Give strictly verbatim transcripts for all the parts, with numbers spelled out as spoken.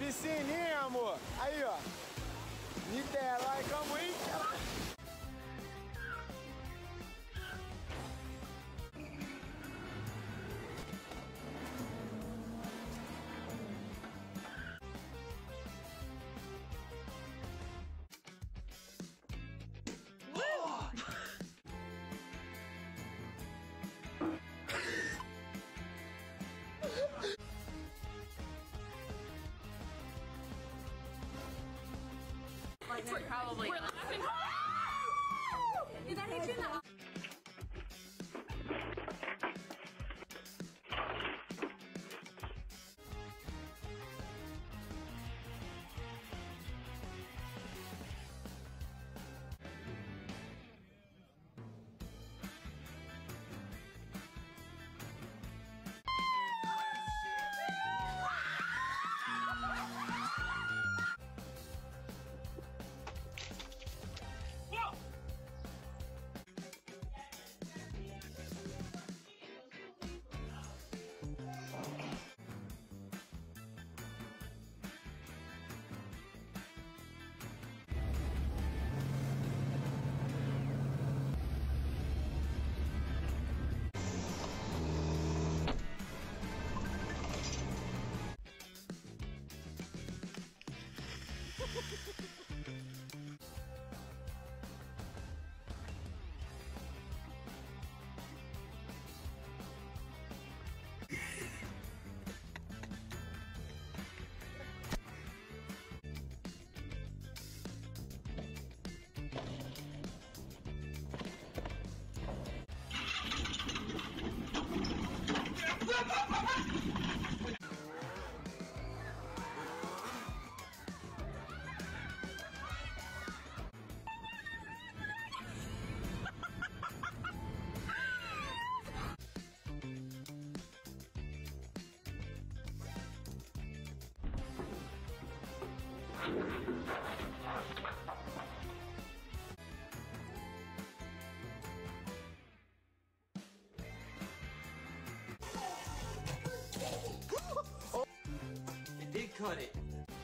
Piscininha, amor. Aí, ó. Niterói, como hein? Like we're probably we're laughing. Did that hit you in the eye? It did cut it.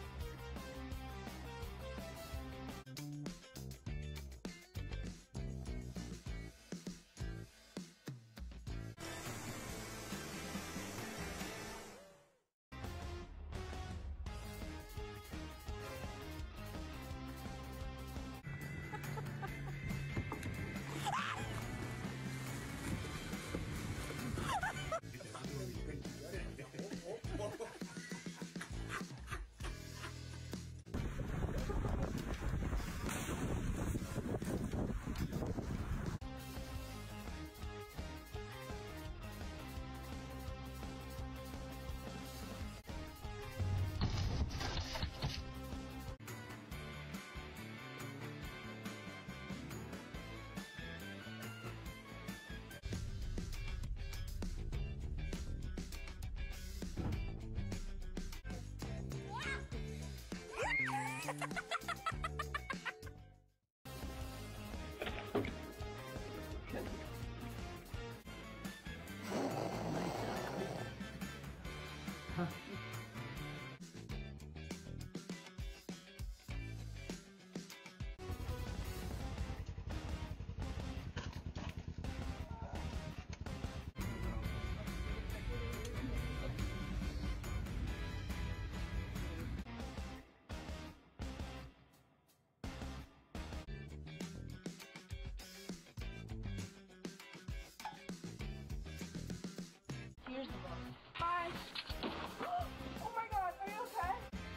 Here's the book. Hi. Oh my God, are you okay?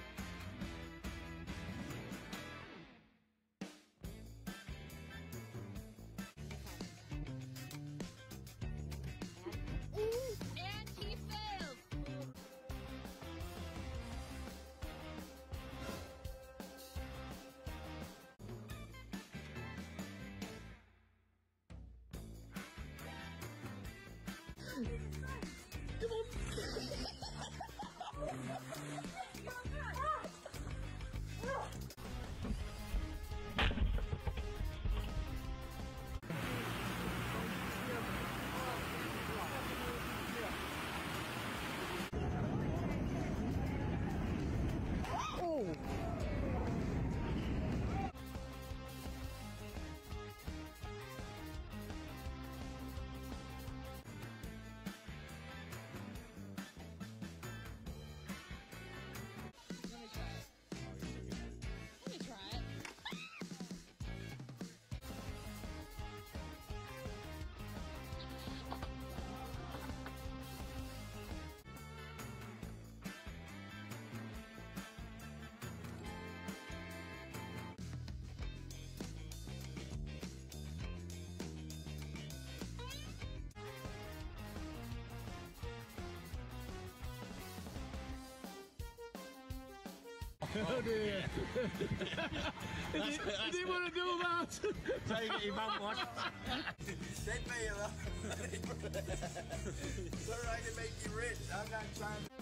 And he failed. Oh dear. Is he want to do that? Take it, you man one. They pay a lot. It's alright to make you rich. I'm not trying to.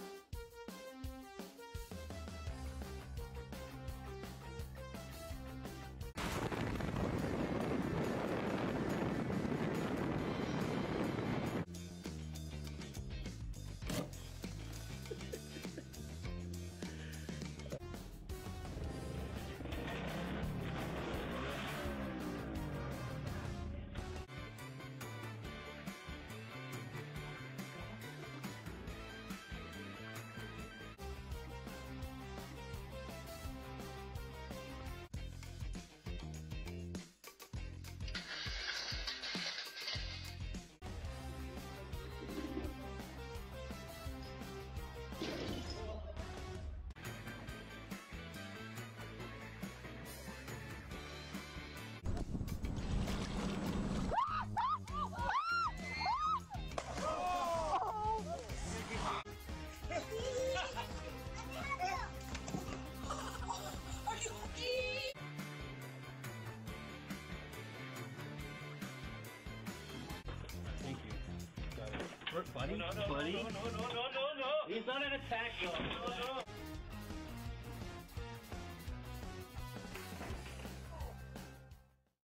Buddy, no, no, buddy. No, no, no, no, no, no. He's not an attack, though. No, no.